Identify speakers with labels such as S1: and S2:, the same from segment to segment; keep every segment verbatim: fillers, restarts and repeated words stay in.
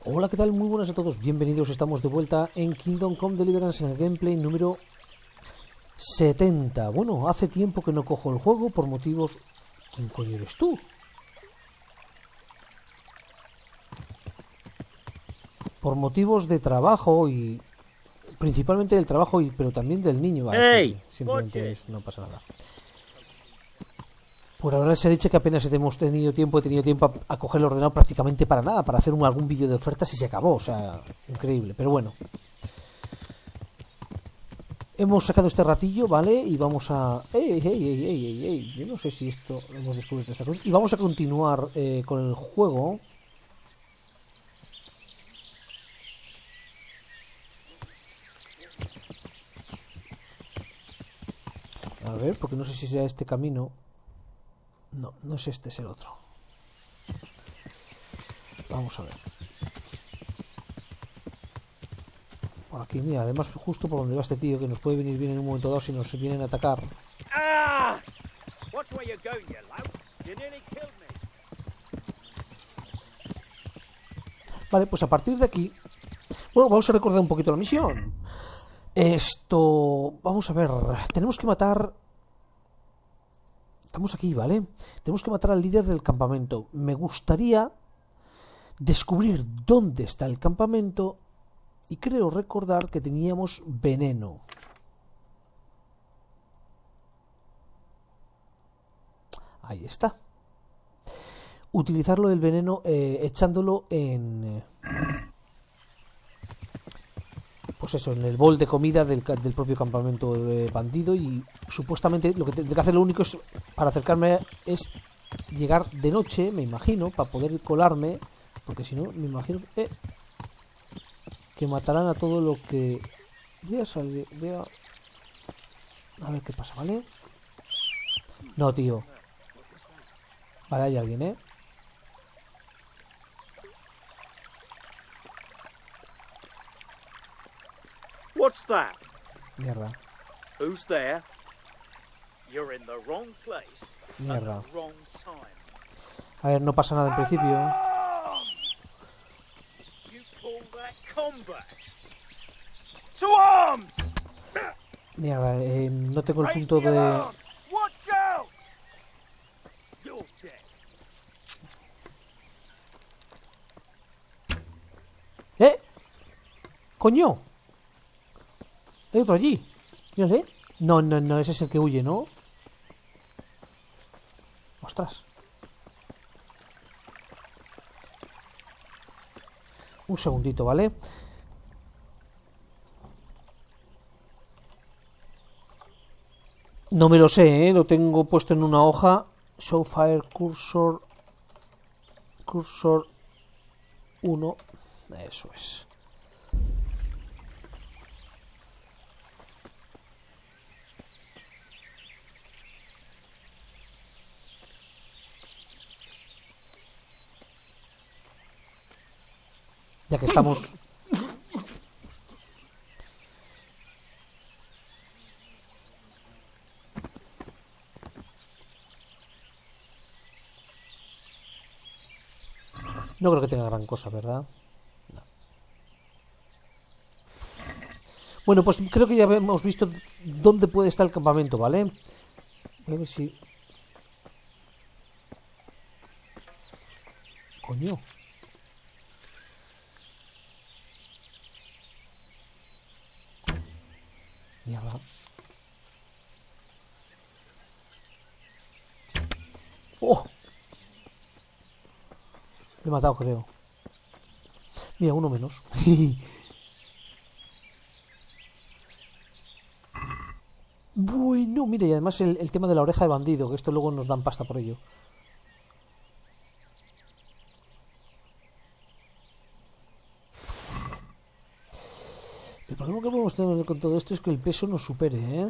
S1: Hola, ¿qué tal? Muy buenas a todos, bienvenidos, estamos de vuelta en Kingdom Come Deliverance en el gameplay número setenta. Bueno, hace tiempo que no cojo el juego por motivos... ¿Quién coño eres tú? Por motivos de trabajo y... Principalmente del trabajo, y pero también del niño. Va,
S2: Hey,
S1: este sí, simplemente es, no pasa nada. Por ahora se ha dicho que apenas hemos tenido tiempo, he tenido tiempo a, a coger el ordenador prácticamente para nada, para hacer un, algún vídeo de ofertas y se acabó, o sea, increíble, pero bueno. Hemos sacado este ratillo, ¿vale? Y vamos a... ¡Ey, ey, ey, ey, ey, ey! Yo no sé si esto hemos descubierto esta cosa. Y vamos a continuar eh, con el juego. A ver, porque no sé si sea este camino. No, no es este, es el otro. Vamos a ver. Por aquí, mira, además justo por donde va este tío, que nos puede venir bien en un momento dado si nos vienen a atacar.
S2: Ah! Watch where you're going, you lout. You nearly killed me.
S1: Vale, pues a partir de aquí... Bueno, vamos a recordar un poquito la misión. Esto... Vamos a ver... Tenemos que matar... Estamos aquí, ¿vale? Tenemos que matar al líder del campamento. Me gustaría descubrir dónde está el campamento y creo recordar que teníamos veneno. Ahí está. Utilizarlo del veneno eh, echándolo en... Pues eso, en el bol de comida del, del propio campamento eh, bandido, y supuestamente lo que tendré que hacer, lo único es, para acercarme, es llegar de noche, me imagino, para poder colarme, porque si no, me imagino eh, que matarán a todo lo que... Voy a salir, voy a... A ver qué pasa, ¿vale? No, tío. Vale, hay alguien, ¿eh?
S2: What's that?
S1: Mierda,
S2: Who's there? You're in the wrong place at
S1: mierda.
S2: the wrong time.
S1: A ver, no pasa nada en principio.
S2: You call that combat? To arms!
S1: Mierda, eh, no tengo el
S2: Raise
S1: punto
S2: the
S1: de...
S2: alarm! Watch out! You're dead.
S1: ¡Eh! ¡Coño! Hay otro allí. Mírale. No, no, no, ese es el que huye, ¿no? Ostras. Un segundito, ¿vale? No me lo sé, ¿eh? Lo tengo puesto en una hoja. Show Fire Cursor. Cursor uno. Eso es. Ya que estamos... No creo que tenga gran cosa, ¿verdad? No. Bueno, pues creo que ya hemos visto dónde puede estar el campamento, ¿vale? Voy a ver si... Coño. Mierda. ¡Oh! Le he matado, creo. Mira, uno menos. Bueno, mira, y además el, el tema de la oreja de bandido, que esto luego nos dan pasta por ello. El problema que podemos tener con todo esto es que el peso nos supere, ¿eh?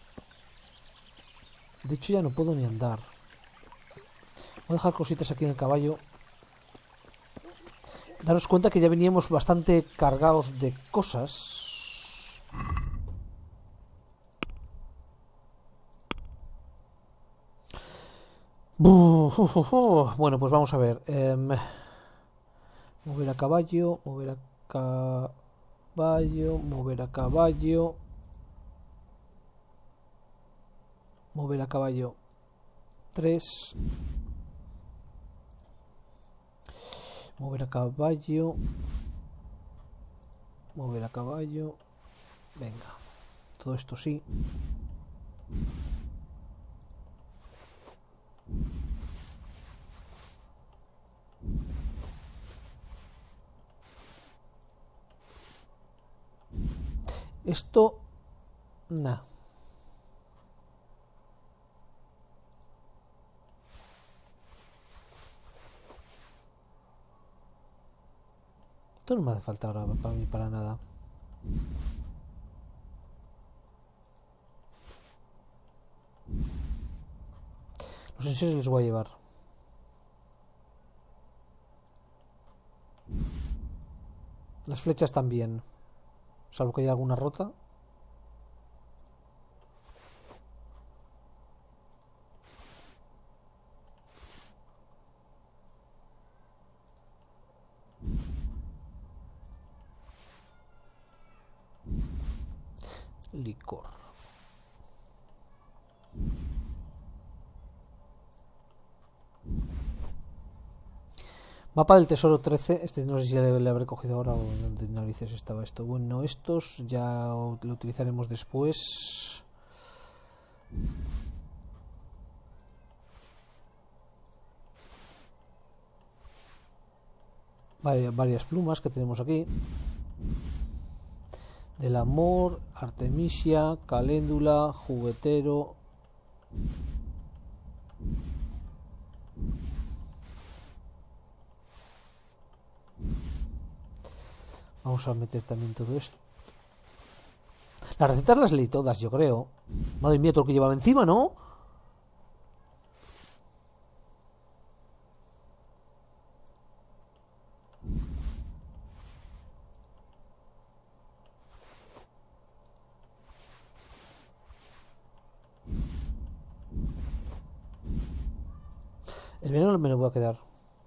S1: De hecho ya no puedo ni andar. Voy a dejar cositas aquí en el caballo. Daros cuenta que ya veníamos bastante cargados de cosas. Bueno, pues vamos a ver. Eh, Mover a caballo, mover a caballo, mover a caballo. Mover a caballo. tres. Mover a caballo. Mover a caballo. Venga. Todo esto sí. Esto... Nah. Esto no me hace falta ahora para mí para nada. Los enseres les voy a llevar. Las flechas también. Salvo que haya alguna rota. Licor. Mapa del tesoro trece. Este no sé si le, le habré cogido ahora o donde narices estaba esto. Bueno, estos ya lo utilizaremos después. Vaya, varias plumas que tenemos aquí. Del amor, Artemisia, caléndula, juguetero. Vamos a meter también todo esto. Las recetas las leí todas, yo creo. Madre mía, todo lo que llevaba encima, ¿no? El veneno me lo voy a quedar.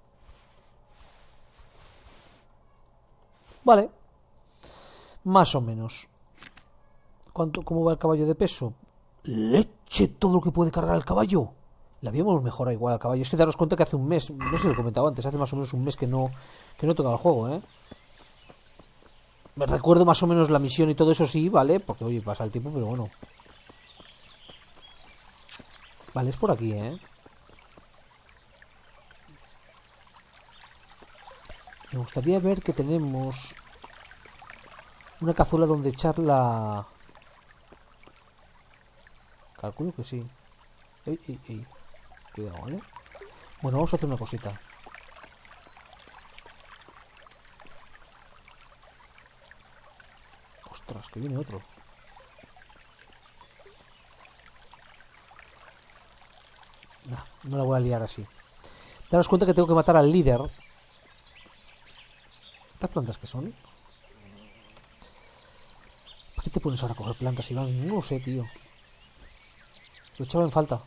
S1: Vale. Más o menos. ¿Cuánto, cómo va el caballo de peso? ¡Leche! Todo lo que puede cargar el caballo. Le habíamos mejorado igual al caballo. Es que daros cuenta que hace un mes, no sé si lo he comentado antes, hace más o menos un mes que no, que no he tocado el juego, ¿eh? Me recuerdo más o menos la misión y todo eso sí, ¿vale? Porque, oye, pasa el tiempo, pero bueno. Vale, es por aquí, ¿eh? Me gustaría ver que tenemos una cazuela donde echar la... Calculo que sí. Ey, ey, ey. Cuidado, ¿vale? Bueno, vamos a hacer una cosita. Ostras, que viene otro. Nah, no la voy a liar así. Daros cuenta que tengo que matar al líder. ¿Estas plantas qué son? ¿Para qué te pones ahora a coger plantas, Iván? No lo sé, tío. Lo echaba en falta.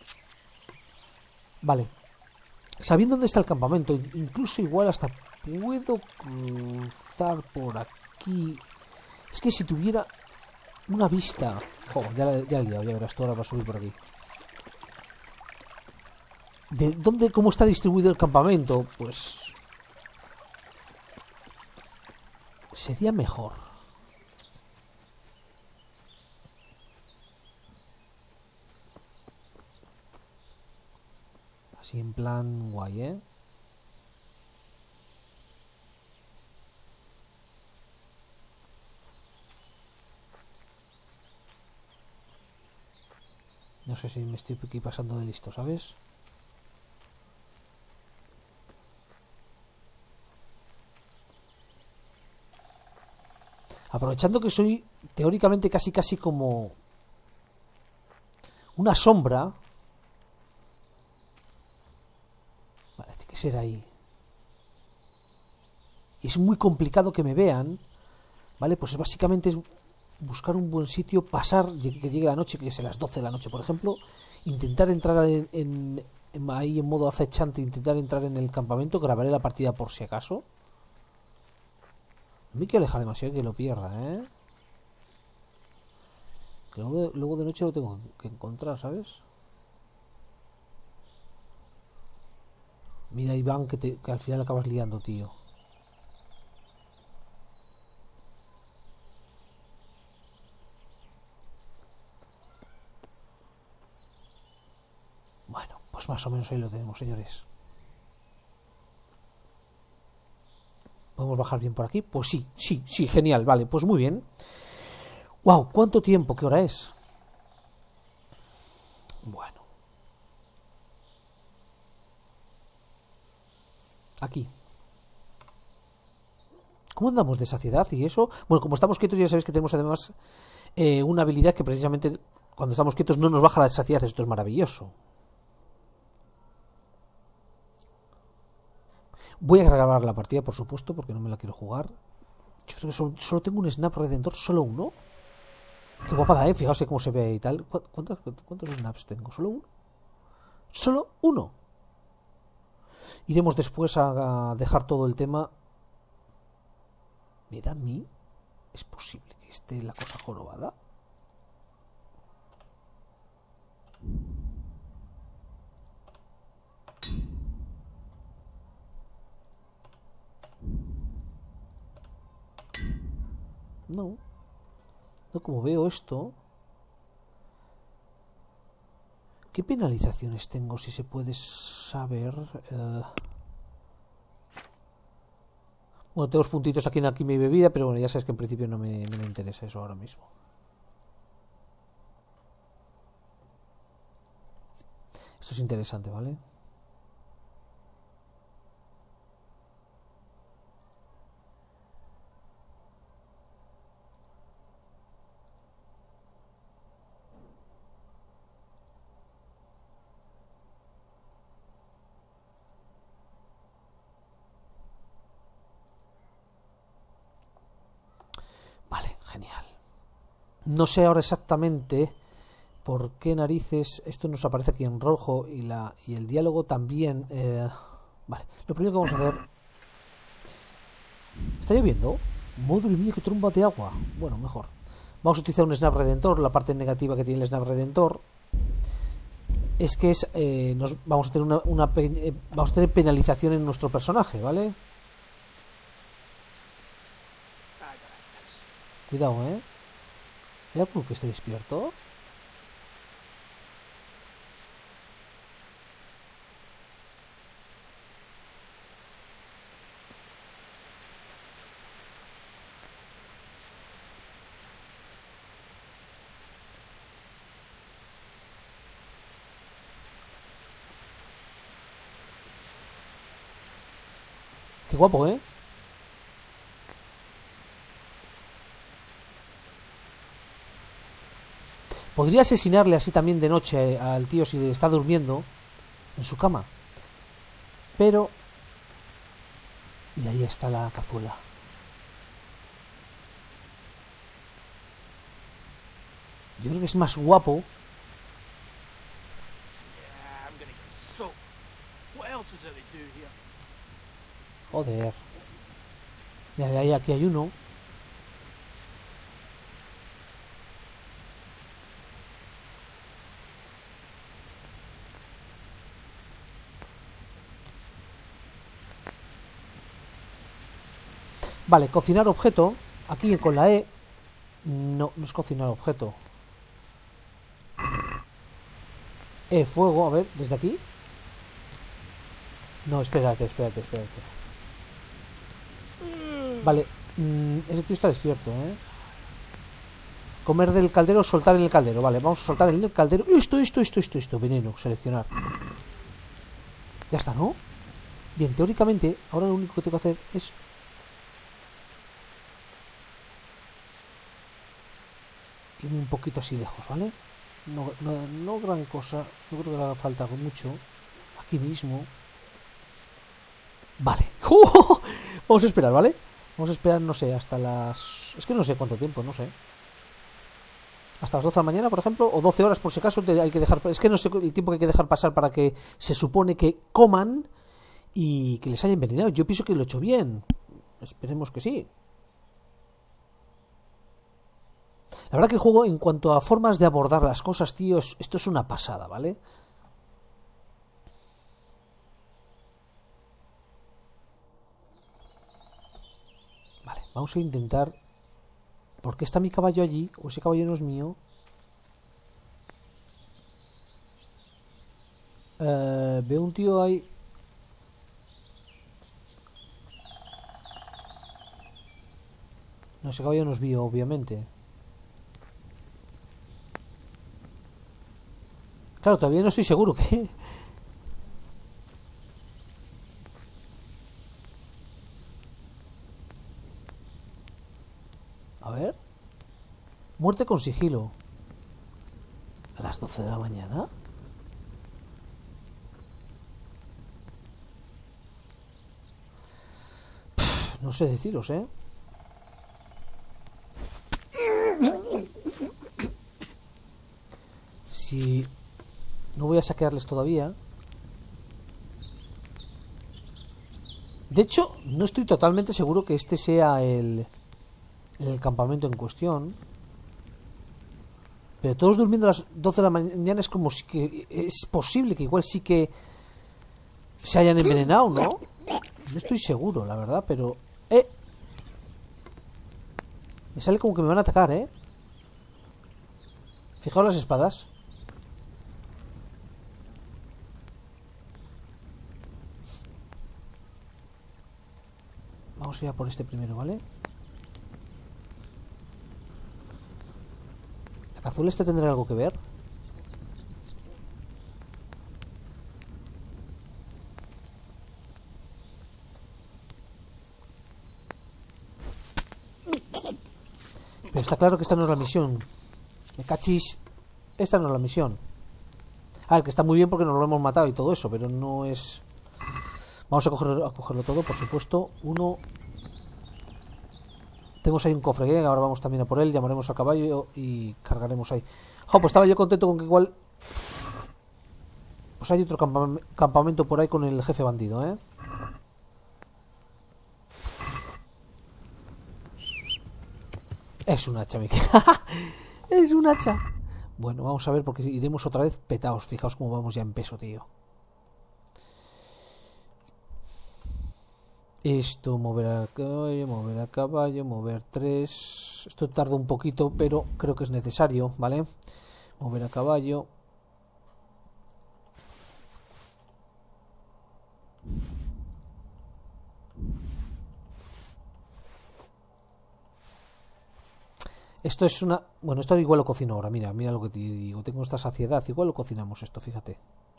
S1: Vale. Sabiendo dónde está el campamento, incluso igual hasta puedo cruzar por aquí. Es que si tuviera una vista... Joder, ya, ya he liado, ya verás, tú ahora vas a subir por aquí. ¿De dónde, cómo está distribuido el campamento? Pues... sería mejor. Así en plan guay, ¿eh? No sé si me estoy aquí pasando de listo, ¿sabes? Aprovechando que soy teóricamente casi casi como una sombra. Vale, tiene que ser ahí. Y es muy complicado que me vean. Vale, pues básicamente es buscar un buen sitio, pasar, que llegue la noche, que sea las doce de la noche, por ejemplo. Intentar entrar en, en, en ahí en modo acechante, intentar entrar en el campamento. Grabaré la partida por si acaso. No me quiero alejar demasiado que lo pierda, ¿eh? Que luego, de, luego de noche lo tengo que encontrar, ¿sabes? Mira, Iván, que, te, que al final acabas liando, tío. Bueno, pues más o menos ahí lo tenemos, señores. ¿Podemos bajar bien por aquí? Pues sí, sí, sí, genial, vale, pues muy bien. Wow, ¿cuánto tiempo? ¿Qué hora es? Bueno. Aquí. ¿Cómo andamos de saciedad y eso? Bueno, como estamos quietos ya sabéis que tenemos además eh, una habilidad que precisamente cuando estamos quietos no nos baja la saciedad. Esto es maravilloso. Voy a grabar la partida, por supuesto, porque no me la quiero jugar. Yo creo que solo, solo tengo un snap redentor, solo uno. Qué guapada, eh, fijaos cómo se ve y tal. ¿Cuántos, cuántos snaps tengo? ¿Solo uno? Solo uno. Iremos después a dejar todo el tema. ¿Me da a mí? ¿Es posible que esté la cosa jorobada? No. No, como veo esto. ¿Qué penalizaciones tengo, si se puede saber? Uh... Bueno, tengo los puntitos aquí en aquí mi bebida, pero bueno, ya sabes que en principio no me, no me interesa eso ahora mismo. Esto es interesante, ¿vale? Genial. No sé ahora exactamente por qué narices esto nos aparece aquí en rojo y, la, y el diálogo también. Eh, vale, lo primero que vamos a hacer... ¿Está lloviendo? Madre mía, qué tromba de agua. Bueno, mejor. Vamos a utilizar un Snap Redentor. La parte negativa que tiene el Snap Redentor es que es eh, nos, vamos a tener una, una eh, vamos a tener penalización en nuestro personaje, ¿vale? Cuidado, ¿eh? ¿Hay alguno que esté despierto? Qué guapo, ¿eh? Podría asesinarle así también de noche al tío si está durmiendo en su cama. Pero... Y ahí está la cazuela. Yo creo que es más guapo. Joder. Mira, ahí aquí hay uno. Vale, cocinar objeto. Aquí con la E. No, no es cocinar objeto. E, fuego, a ver, desde aquí. No, espérate, espérate, espérate. Vale, mmm, ese tío está despierto, ¿eh? Comer del caldero, soltar en el caldero. Vale, vamos a soltar en el caldero. Esto, esto, esto, esto, esto. Veneno, seleccionar. Ya está, ¿no? Bien, teóricamente, ahora lo único que tengo que hacer es... irme un poquito así lejos, ¿vale? No, no, no gran cosa. No creo que haga falta mucho. Aquí mismo. Vale. Vamos a esperar, ¿vale? Vamos a esperar, no sé, hasta las... Es que no sé cuánto tiempo, no sé. Hasta las doce de la mañana, por ejemplo, o doce horas por si acaso hay que dejar... Es que no sé el tiempo que hay que dejar pasar para que se supone que coman y que les haya envenenado. Yo pienso que lo he hecho bien. Esperemos que sí. La verdad que el juego, en cuanto a formas de abordar las cosas, tío, es, esto es una pasada, ¿vale? Vale, vamos a intentar... ¿Por qué está mi caballo allí? ¿O ese caballo no es mío? Eh, veo un tío ahí... No, ese caballo no es mío, obviamente. Claro, todavía no estoy seguro que... A ver... Muerte con sigilo. ¿A las doce de la mañana? Pff, no sé deciros, ¿eh? Si... No voy a saquearles todavía. De hecho, no estoy totalmente seguro que este sea el... el campamento en cuestión. Pero todos durmiendo a las doce de la mañana es como si que... Es posible que igual sí que... Se hayan envenenado, ¿no? No estoy seguro, la verdad, pero... ¡Eh! Me sale como que me van a atacar, ¿eh? Fijaos las espadas. Vamos a ir a por este primero, ¿vale? ¿El azul este tendrá algo que ver? Pero está claro que esta no es la misión. Me cachis. Esta no es la misión. A ver, que está muy bien porque nos lo hemos matado y todo eso, pero no es... Vamos a cogerlo, a cogerlo todo, por supuesto. Uno... Tenemos ahí un cofre, ¿eh? Ahora vamos también a por él, llamaremos a caballo y cargaremos ahí. Jo, pues estaba yo contento con que igual... Pues hay otro campam campamento por ahí con el jefe bandido, ¿eh? Es un hacha, Miki. Es un hacha. Bueno, vamos a ver porque iremos otra vez petados. Fijaos cómo vamos ya en peso, tío. Esto, mover a caballo, mover a caballo, mover tres. Esto tarda un poquito, pero creo que es necesario, ¿vale? Mover a caballo. Esto es una... Bueno, esto igual lo cocino ahora. Mira, mira lo que te digo. Tengo esta saciedad. Igual lo cocinamos esto, fíjate.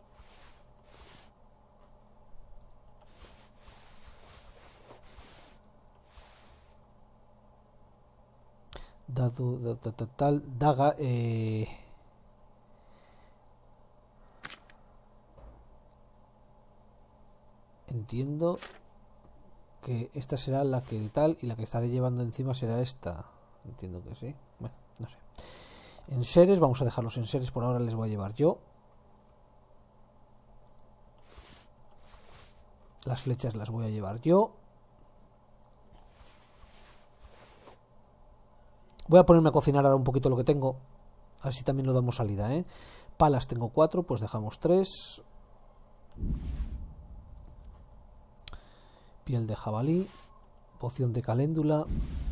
S1: Dado, da, da, da, tal, daga, eh... Entiendo que esta será la que tal y la que estaré llevando encima será esta. Entiendo que sí. Bueno, no sé. Enseres, vamos a dejar los enseres por ahora, les voy a llevar yo. Las flechas las voy a llevar yo. Voy a ponerme a cocinar ahora un poquito lo que tengo. A ver si también lo damos salida, ¿eh? Palas tengo cuatro, pues dejamos tres. Piel de jabalí. Poción de caléndula.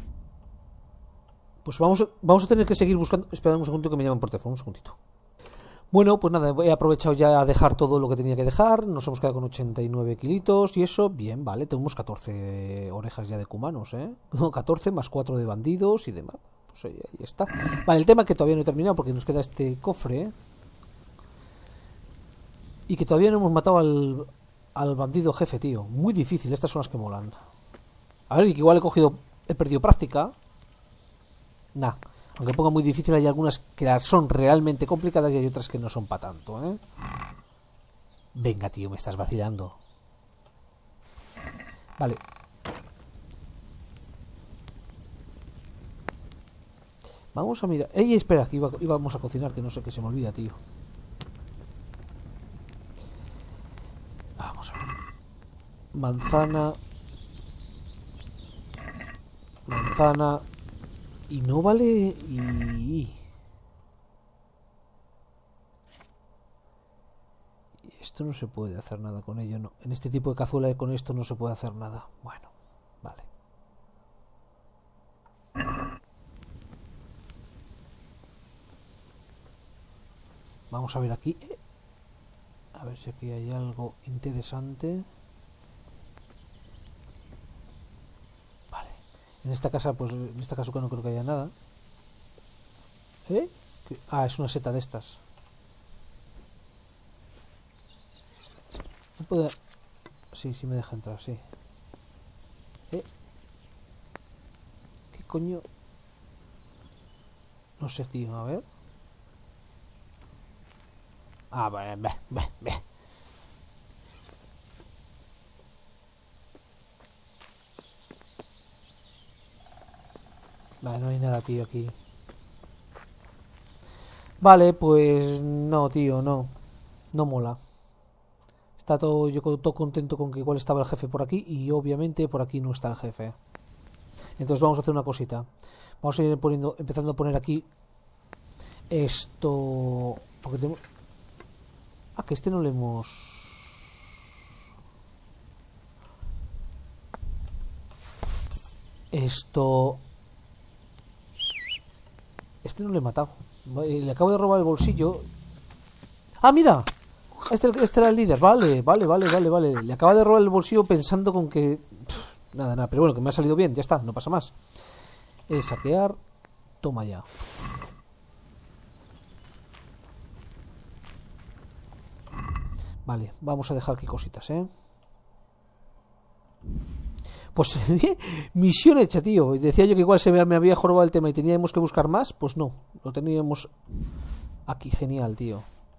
S1: Pues vamos, vamos a tener que seguir buscando. Espera un segundo que me llaman por teléfono, un segundito. Bueno, pues nada, he aprovechado ya a dejar todo lo que tenía que dejar. Nos hemos quedado con ochenta y nueve kilitos y eso, bien, vale. Tenemos catorce orejas ya de cumanos, ¿eh? No, catorce más cuatro de bandidos y demás. Pues ahí, ahí está. Vale, el tema es que todavía no he terminado porque nos queda este cofre, ¿eh? Y que todavía no hemos matado al, al bandido jefe, tío. Muy difícil, estas son las que molan. A ver, y que igual he cogido, he perdido práctica. Nah, aunque ponga muy difícil, hay algunas que son realmente complicadas y hay otras que no son para tanto, ¿eh? Venga, tío, me estás vacilando. Vale. Vamos a mirar. ¡Ey, espera! Que iba, íbamos a cocinar, que no sé qué se me olvida, tío. Vamos a ver. Manzana. Manzana. Y no vale... Y... Esto no se puede hacer nada con ello, no. En este tipo de cazuela con esto no se puede hacer nada. Bueno, vale. Vamos a ver aquí. A ver si aquí hay algo interesante. Vale. En esta casa, pues en esta casa no creo que haya nada. ¿Eh? Ah, es una seta de estas. No puede... Sí, sí me deja entrar, sí. ¿Eh? ¿Qué coño? No sé, tío, a ver. Ah, vale, ve, ve, ve. Vale, no hay nada, tío, aquí. Vale, pues no, tío, no. No mola. Está todo, yo todo contento con que igual estaba el jefe por aquí y obviamente por aquí no está el jefe. Entonces vamos a hacer una cosita. Vamos a ir poniendo, empezando a poner aquí esto, porque tenemos... Ah, que este no le hemos... Esto... Este no le he matado. Le acabo de robar el bolsillo. ¡Ah, mira! Este, este era el líder. Vale, vale, vale, vale, vale. Le acaba de robar el bolsillo pensando con que... Pff, nada, nada. Pero bueno, que me ha salido bien. Ya está, no pasa más. Eh, saquear. Toma ya. Vale, vamos a dejar aquí cositas, ¿eh? Pues misión hecha, tío. Decía yo que igual se me, me había jorobado el tema y teníamos que buscar más. Pues no, lo teníamos aquí. Genial, tío.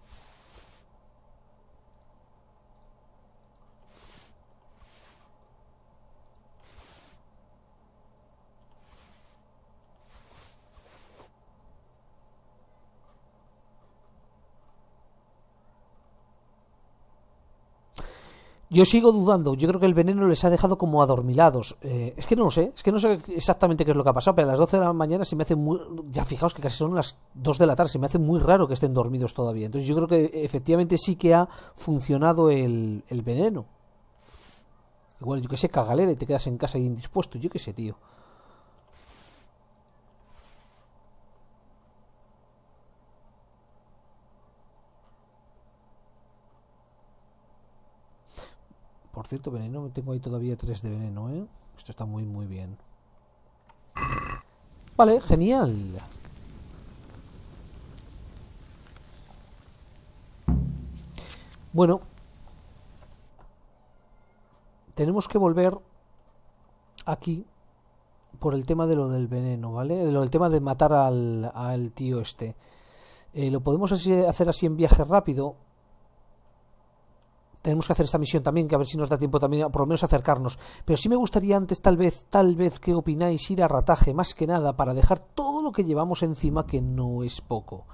S1: Yo sigo dudando, yo creo que el veneno les ha dejado como adormilados. Eh, es que no lo sé, es que no sé exactamente qué es lo que ha pasado, pero a las doce de la mañana se me hace muy... Ya fijaos que casi son las dos de la tarde, se me hace muy raro que estén dormidos todavía. Entonces yo creo que efectivamente sí que ha funcionado el, el veneno. Igual, yo que sé, cagalera y te quedas en casa indispuesto, yo que sé, tío. Por cierto, veneno, tengo ahí todavía tres de veneno, ¿eh? Esto está muy, muy bien. Vale, genial. Bueno. Tenemos que volver aquí por el tema de lo del veneno, ¿vale? De lo del tema de matar al, al tío este. Eh, lo podemos así, hacer así en viaje rápido. Tenemos que hacer esta misión también, que a ver si nos da tiempo también, por lo menos acercarnos. Pero sí me gustaría antes, tal vez, tal vez, ¿qué opináis? Ir a Rataje, más que nada, para dejar todo lo que llevamos encima, que no es poco.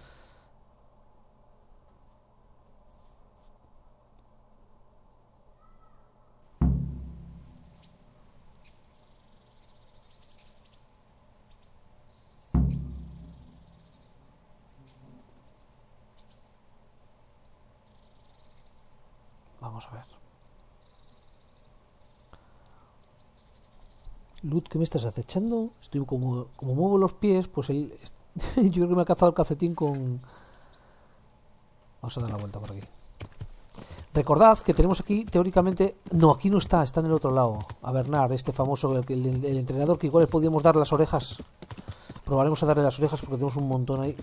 S1: Vamos a ver. Loot, ¿qué me estás acechando? Estoy como, como muevo los pies, pues él... Yo creo que me ha cazado el calcetín con... Vamos a dar la vuelta por aquí. Recordad que tenemos aquí, teóricamente... No, aquí no está, está en el otro lado. A Bernard, este famoso, el, el, el entrenador, que igual le podíamos dar las orejas. Probaremos a darle las orejas porque tenemos un montón ahí.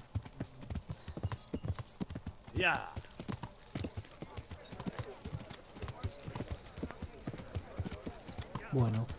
S2: Ya.
S1: Bueno.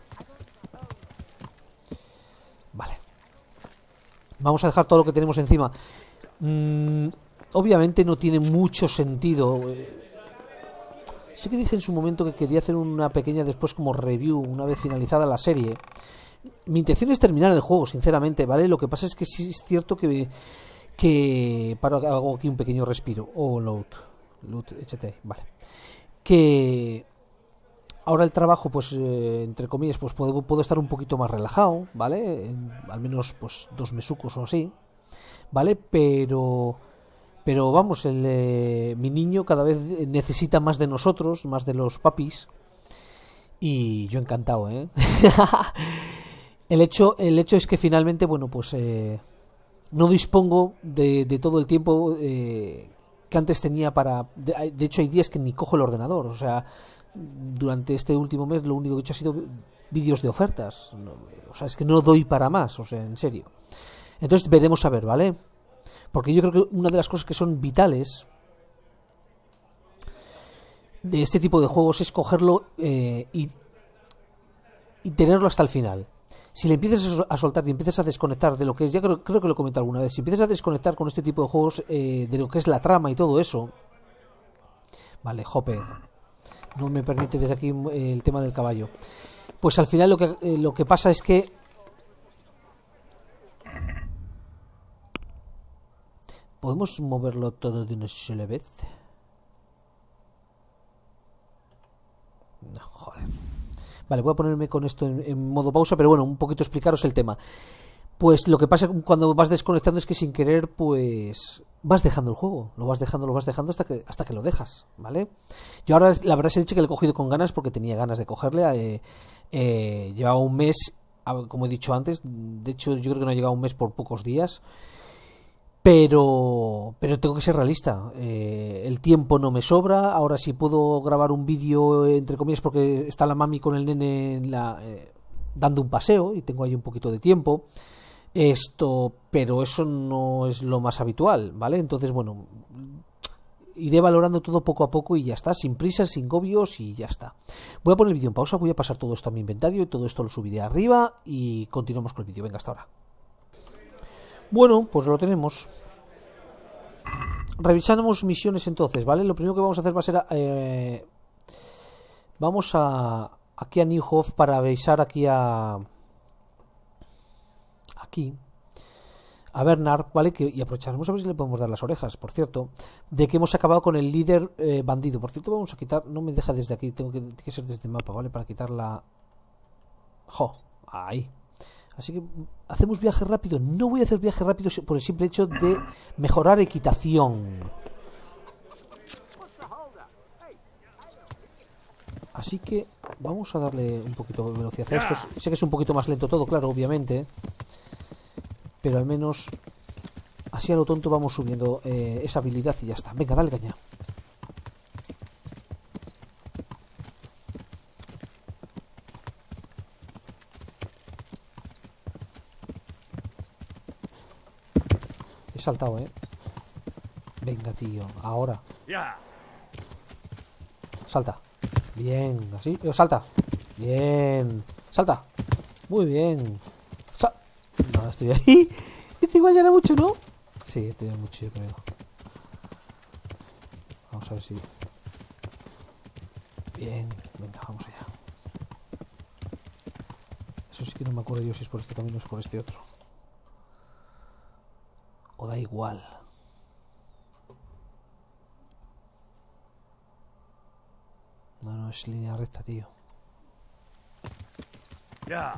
S1: Vale. Vamos a dejar todo lo que tenemos encima. Mm, obviamente no tiene mucho sentido. Sí que dije en su momento que quería hacer una pequeña después como review una vez finalizada la serie. Mi intención es terminar el juego, sinceramente, ¿vale? Lo que pasa es que sí es cierto que... que para, hago aquí un pequeño respiro. Oh, load. Load, échate ahí, vale. Que... ahora el trabajo, pues, eh, entre comillas, pues puedo, puedo estar un poquito más relajado, ¿vale? En, al menos, pues, dos mesucos o así, ¿vale? Pero, pero vamos, el, eh, mi niño cada vez necesita más de nosotros, más de los papis, y yo encantado, ¿eh? el hecho, el hecho es que finalmente, bueno, pues, eh, no dispongo de, de todo el tiempo eh, que antes tenía para... De, de hecho, hay días que ni cojo el ordenador, o sea, durante este último mes lo único que he hecho ha sido vídeos de ofertas, o sea, es que no doy para más, o sea, en serio. Entonces veremos a ver, ¿vale? Porque yo creo que una de las cosas que son vitales de este tipo de juegos es cogerlo eh, y, y tenerlo hasta el final. Si le empiezas a soltar y empiezas a desconectar de lo que es, ya creo, creo que lo he comentado alguna vez, si empiezas a desconectar con este tipo de juegos eh, de lo que es la trama y todo eso, vale, Hopper, no me permite desde aquí eh, el tema del caballo, pues al final lo que, eh, lo que pasa es que ¿podemos moverlo todo de una sola vez? No, joder. Vale, voy a ponerme con esto en, en modo pausa, pero bueno, un poquito explicaros el tema. Pues lo que pasa cuando vas desconectando es que sin querer, pues vas dejando el juego, lo vas dejando, lo vas dejando hasta que hasta que lo dejas, ¿vale? Yo ahora la verdad es he dicho que lo he cogido con ganas porque tenía ganas de cogerle. Eh, eh, llevaba un mes, como he dicho antes, de hecho yo creo que no ha llegado un mes por pocos días. Pero, pero tengo que ser realista. Eh, el tiempo no me sobra. Ahora sí puedo grabar un vídeo, entre comillas, porque está la mami con el nene en la, eh, dando un paseo y tengo ahí un poquito de tiempo. Esto, pero eso no es lo más habitual, ¿vale? Entonces, bueno, iré valorando todo poco a poco y ya está, sin prisas, sin gobios y ya está. Voy a poner el vídeo en pausa, voy a pasar todo esto a mi inventario y todo esto lo subiré arriba y continuamos con el vídeo. Venga, hasta ahora. Bueno, pues lo tenemos. Revisamos misiones entonces, ¿vale? Lo primero que vamos a hacer va a ser... Eh, vamos a... Aquí a Newhof para avisar aquí a... Aquí. A Bernard, ¿vale? Que, y aprovecharemos a ver si le podemos dar las orejas, por cierto. De que hemos acabado con el líder eh, bandido. Por cierto, vamos a quitar... No me deja desde aquí, tengo que, tiene que ser desde el mapa, ¿vale? Para quitar la... ¡Jo! Ahí. Así que hacemos viaje rápido. No voy a hacer viaje rápido por el simple hecho de mejorar equitación. Así que vamos a darle un poquito de velocidad a esto. Sé que es un poquito más lento todo, claro, obviamente. Pero al menos así a lo tonto vamos subiendo eh, esa habilidad y ya está. Venga, dale caña. He saltado, ¿eh? Venga, tío, ahora. Salta. Bien, así. Salta. Bien. Salta. Muy bien. Sa no, estoy ahí. Este igual ya era mucho, ¿no? Sí, este ya era mucho, yo creo. Vamos a ver si... Bien. Venga, vamos allá. Eso sí que no me acuerdo yo si es por este camino o es por este otro. O da igual. No, no, es línea recta, tío. Ya.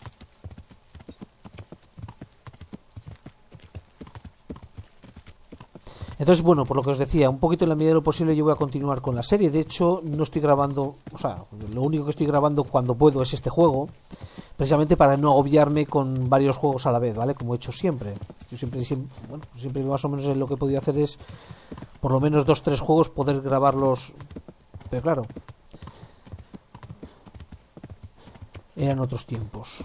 S1: Entonces, bueno, por lo que os decía, un poquito en la medida de lo posible yo voy a continuar con la serie. De hecho, no estoy grabando, o sea, lo único que estoy grabando cuando puedo es este juego, precisamente para no agobiarme con varios juegos a la vez, ¿vale? Como he hecho siempre. Yo siempre, siempre, bueno, siempre más o menos lo que he podido hacer es, por lo menos dos, tres juegos, poder grabarlos. Pero claro, eran otros tiempos.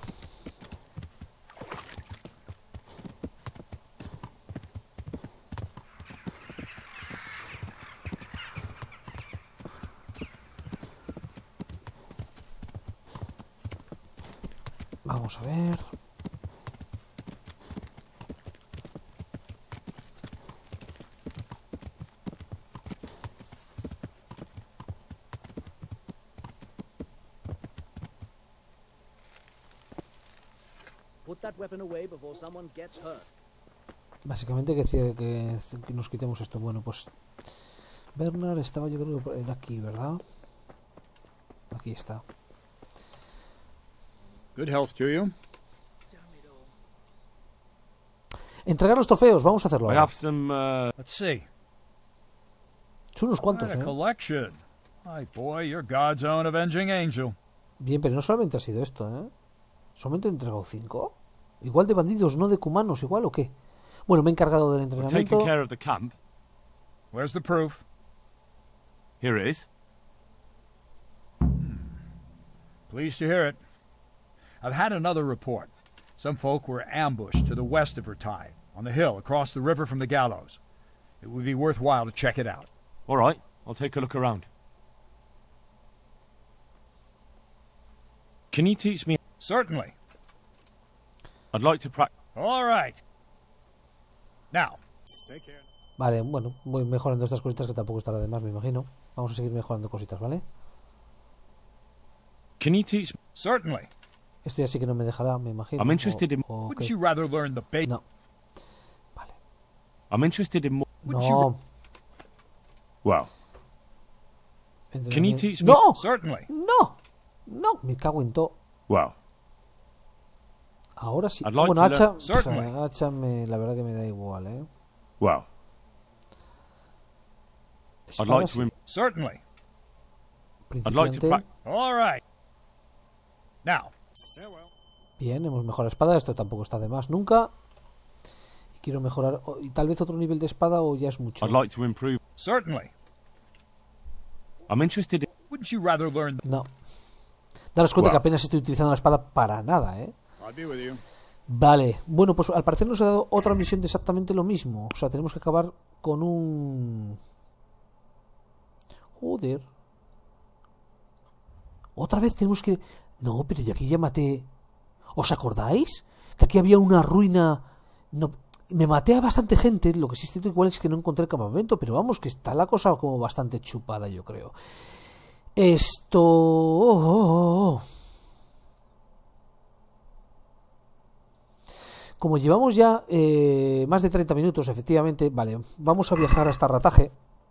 S1: Vamos a ver. Básicamente que, que, que nos quitemos esto. Bueno, pues Bernard estaba, yo creo que era aquí, ¿verdad? Aquí está.
S3: Good health to you.
S1: Entregar los trofeos, vamos a hacerlo
S4: I
S1: ahora.
S4: have some, uh...
S3: Let's see.
S1: Son unos cuantos,
S3: Quite a
S1: ¿eh?
S3: collection. My boy, you're God's own avenging angel.
S1: Bien, pero no solamente ha sido esto, ¿eh? ¿Solamente he entregado cinco? ¿Igual de bandidos, no de cumanos, igual o qué? Bueno, me he encargado del
S4: We're taking
S1: entrenamiento.
S4: care of the camp.
S3: Where's the proof?
S4: Here it is.
S3: Pleased to hear it. I've had another report. Some folk were ambushed to the west of Vertai, on the hill across the river from the gallows. It would be worthwhile to check it out.
S4: All right, I'll take a look around. Can you teach me?
S3: Certainly.
S4: I'd like to practice.
S3: All right. Now, take care.
S1: Vale, bueno, voy mejorando estas cositas que tampoco estará de más, me imagino. Vamos a seguir mejorando cositas, ¿vale?
S4: Can you teach me?
S3: Certainly.
S1: Esto ya sí que no me dejará, me imagino.
S4: I'm interested in-
S1: o- o
S3: Wouldn't
S1: qué.
S3: you rather learn the basics?
S1: No. Vale.
S4: I'm interested in more.
S3: Wouldn't
S1: No.
S4: Well,
S1: Entrenamiento-
S4: can you teach me?
S1: ¡No!
S3: Certainly.
S1: ¡No! ¡No! Me cago en todo.
S4: Well,
S1: Ahora sí.
S4: I'd like
S1: Bueno,
S4: to
S1: hacha,
S3: learn- Certainly.
S1: pf, hacha me, la verdad que me da igual, ¿eh?
S4: well, I'd
S1: Espada
S4: like
S1: sí,
S4: to. Im-
S3: Certainly.
S4: I'd like to
S1: principiante.
S4: practice.
S3: All right. Now. Farewell.
S1: Bien, hemos mejorado espada, esto tampoco está de más nunca. Y quiero mejorar, o- y tal vez otro nivel de espada o ya es mucho.
S4: I'd like to improve.
S3: Certainly.
S4: I'm interested in.
S3: Wouldn't you rather learn the...
S1: No. Daros cuenta
S4: Wow.
S1: que apenas estoy utilizando la espada para nada, ¿eh?
S3: I'll be with you.
S1: Vale, bueno, pues al parecer nos ha dado otra misión de exactamente lo mismo. O sea, tenemos que acabar con un... Joder. Otra vez tenemos que... No, pero yo aquí ya maté... ¿Os acordáis? Que aquí había una ruina... No... Me maté a bastante gente, lo que sí es cierto igual es que no encontré el campamento, pero vamos, que está la cosa como bastante chupada, yo creo. Esto... oh, oh, oh. Como llevamos ya eh, más de treinta minutos, efectivamente, vale, vamos a viajar hasta Rataje.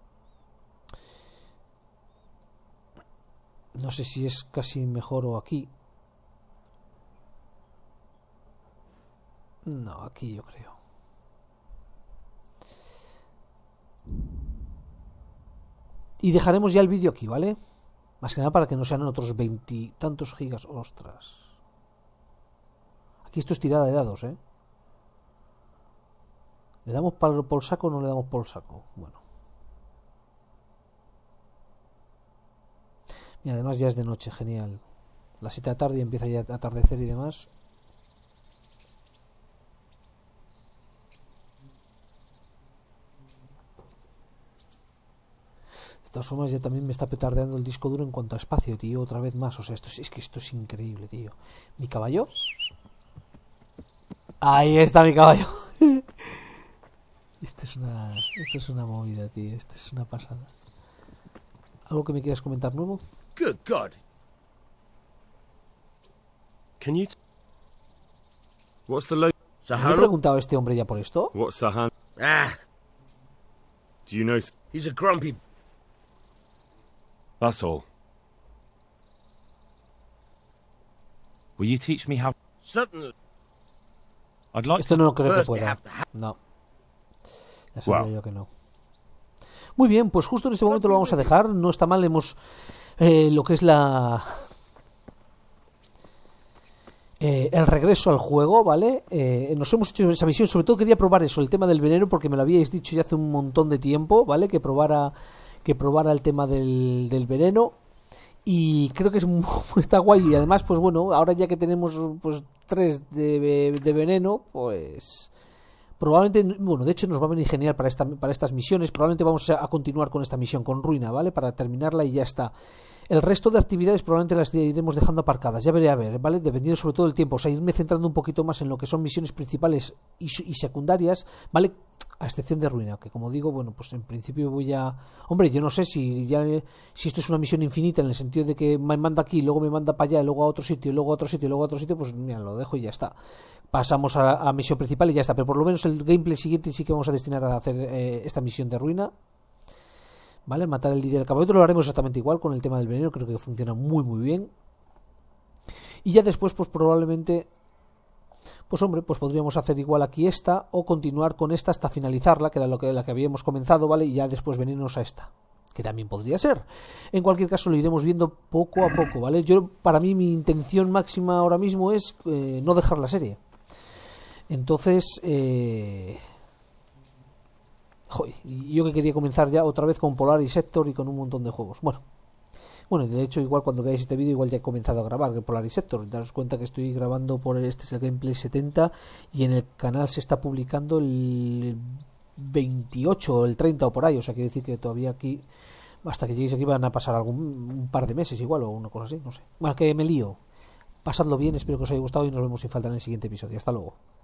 S1: No sé si es casi mejor o aquí. No, aquí yo creo. Y dejaremos ya el vídeo aquí, ¿vale? Más que nada para que no sean otros veintitantos gigas. Ostras. Aquí esto es tirada de dados, ¿eh? ¿Le damos por, por saco o no le damos por saco? Bueno. Y además ya es de noche, genial. Las siete de la tarde y empieza ya a atardecer y demás. De todas formas ya también me está petardeando el disco duro en cuanto a espacio, tío, otra vez más. O sea, esto es, es que esto es increíble, tío. ¿Mi caballo? Ahí está mi caballo. Esto es una, esto es una movida, tío. Esto es una pasada. ¿Algo que me quieras comentar nuevo?
S5: Good God.
S4: Can you? T- What's the lo?
S1: ¿Me he
S5: Sahano?
S1: preguntado a este hombre ya por esto?
S4: What's Sahan?
S5: Ah,
S4: Do you know? s-
S5: he's a grumpy.
S4: That's all. Will you teach me how?
S5: Something.
S4: I'd like.
S1: Esto no lo creo que
S5: First you
S1: pueda.
S5: have to ha-
S1: No. Ya sabía
S4: Wow.
S1: yo que no. Muy bien, pues justo en este momento lo vamos a dejar. No está mal, hemos... Eh, lo que es la... Eh, el regreso al juego, ¿vale? Eh, nos hemos hecho esa misión. Sobre todo quería probar eso, el tema del veneno, porque me lo habíais dicho ya hace un montón de tiempo, ¿vale? Que probara, que probara el tema del, del veneno. Y creo que es muy- está guay. Y además, pues bueno, ahora ya que tenemos pues tres de, de veneno, pues... Probablemente, bueno, de hecho nos va a venir genial para, esta, para estas misiones. Probablemente vamos a, a continuar con esta misión, con Ruina, ¿vale? Para terminarla y ya está. El resto de actividades probablemente las iremos dejando aparcadas. Ya veré a ver, ¿vale? Dependiendo sobre todo del tiempo. O sea, irme centrando un poquito más en lo que son misiones principales y, y secundarias, ¿vale? A excepción de Ruina, que como digo, bueno, pues en principio voy a... Hombre, yo no sé si ya si esto es una misión infinita en el sentido de que me manda aquí, luego me manda para allá, luego a otro sitio, luego a otro sitio, luego a otro sitio, pues mira, lo dejo y ya está. Pasamos a, a misión principal y ya está. Pero por lo menos el gameplay siguiente sí que vamos a destinar a hacer eh, esta misión de Ruina. ¿vale? Matar al líder del campamento lo haremos exactamente igual con el tema del veneno, creo que funciona muy muy bien. Y ya después, pues probablemente, pues hombre, pues podríamos hacer igual aquí esta, o continuar con esta hasta finalizarla, que era lo que, la que habíamos comenzado, ¿vale? Y ya después venirnos a esta, que también podría ser. En cualquier caso lo iremos viendo poco a poco, ¿vale? Yo, para mí, mi intención máxima ahora mismo es eh, no dejar la serie. Entonces, eh... joder, y yo que quería comenzar ya otra vez con Polaris Sector y con un montón de juegos. Bueno, bueno, de hecho, igual cuando veáis este vídeo, igual ya he comenzado a grabar Polaris Sector. Daros cuenta que estoy grabando por este es el gameplay setenta y en el canal se está publicando el veintiocho o el treinta o por ahí. O sea, quiere decir que todavía aquí, hasta que lleguéis aquí, van a pasar algún un par de meses igual o una cosa así, no sé. Bueno, que me lío. Pasadlo bien, espero que os haya gustado y nos vemos sin falta en el siguiente episodio. Hasta luego.